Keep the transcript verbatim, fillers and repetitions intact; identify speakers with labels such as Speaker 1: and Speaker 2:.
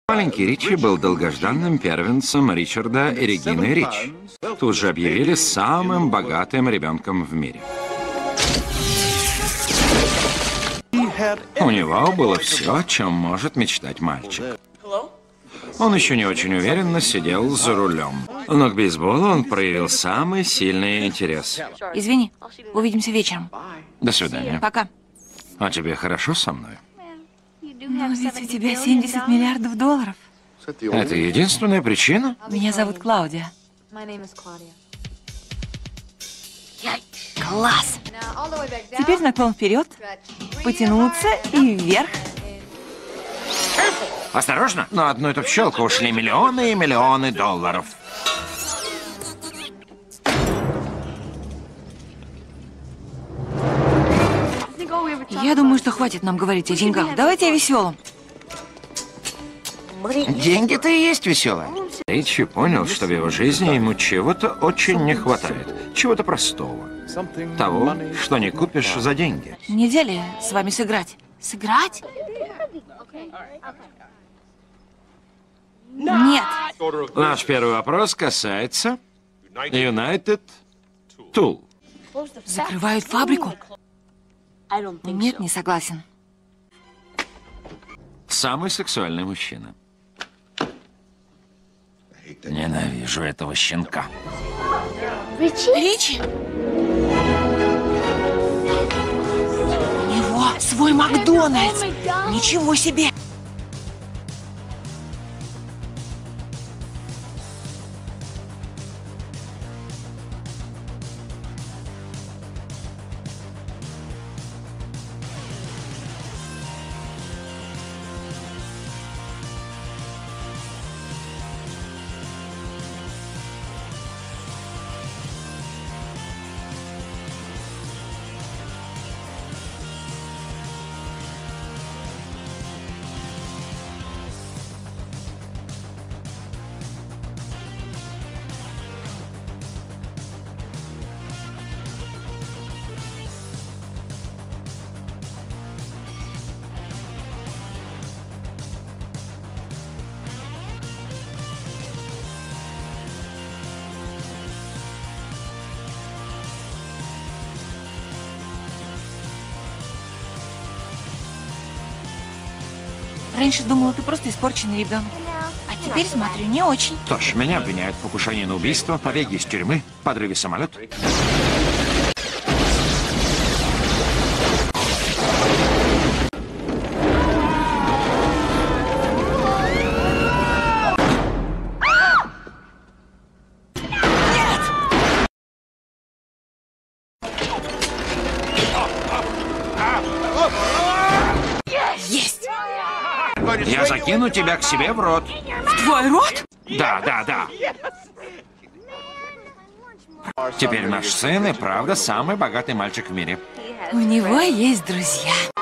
Speaker 1: Маленький Ричи был долгожданным первенцем Ричарда и Регины Рич. Тут же объявили самым богатым ребенком в мире. У него было все, о чем может мечтать мальчик. Он еще не очень уверенно сидел за рулем. Но к бейсболу он проявил самый сильный интерес.
Speaker 2: Извини, увидимся вечером.
Speaker 1: До свидания.
Speaker 2: Пока.
Speaker 1: А тебе хорошо со мной?
Speaker 2: Но ведь у тебя семьдесят миллиардов долларов.
Speaker 1: Это единственная причина?
Speaker 2: Меня зовут Клаудия. Класс! Теперь наклон вперед, потянуться и вверх.
Speaker 1: Осторожно! На одну эту щелку ушли миллионы и миллионы долларов.
Speaker 2: Я думаю, что хватит нам говорить о деньгах. Давайте о веселом.
Speaker 1: Деньги-то и есть веселое. Ричи понял, что в его жизни ему чего-то очень не хватает. Чего-то простого. Того, что не купишь за деньги.
Speaker 2: Нельзя ли с вами сыграть? Сыграть? Нет.
Speaker 1: Наш первый вопрос касается United Tool.
Speaker 2: Закрывают фабрику? Нет, не согласен.
Speaker 1: Самый сексуальный мужчина. Ненавижу этого щенка.
Speaker 2: Ричи? У него свой Макдональдс. Ничего себе. Раньше думала, ты просто испорченный ребенок. А теперь смотрю, не очень.
Speaker 1: Что ж, меня обвиняют в покушении на убийство, побеге из тюрьмы, подрыве самолета.
Speaker 2: Есть!
Speaker 1: Я закину тебя к себе в рот.
Speaker 2: В твой рот?
Speaker 1: Да, да, да. Теперь наш сын и правда самый богатый мальчик в мире.
Speaker 2: У него есть друзья.